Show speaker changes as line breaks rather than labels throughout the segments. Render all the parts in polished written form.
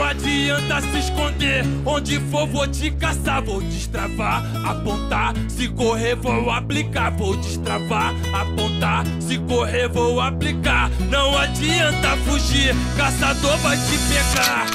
adianta se esconder, onde for vou te caçar. Vou destravar, apontar, se correr vou aplicar. Vou destravar, apontar, se correr vou aplicar. Não adianta fugir, caçador vai te pegar.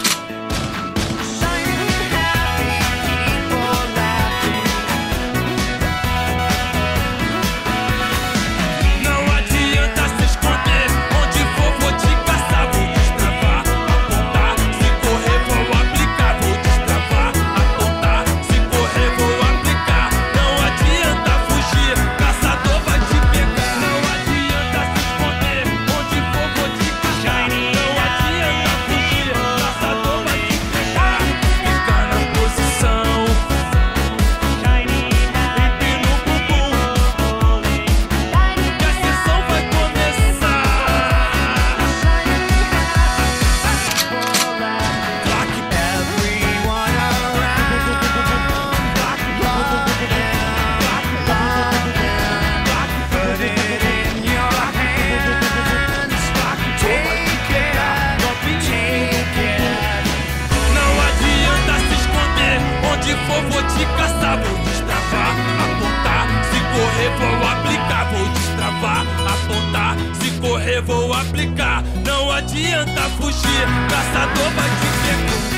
Vou te caçar, vou destravar, apontar, se correr vou aplicar. Vou destravar, apontar, se correr vou aplicar. Não adianta fugir, caçador vai te pegar.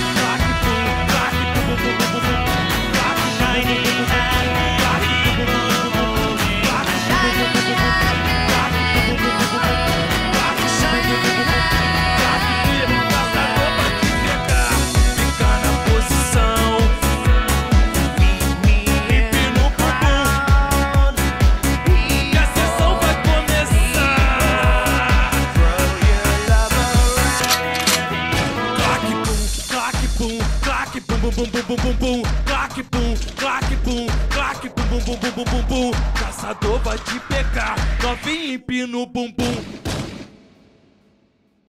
Bum bum bum bum bum, clac bum, clac bum, clac bum bum bum bum bum bum bum. Caçador vai te pegar, novinho empina o bumbum.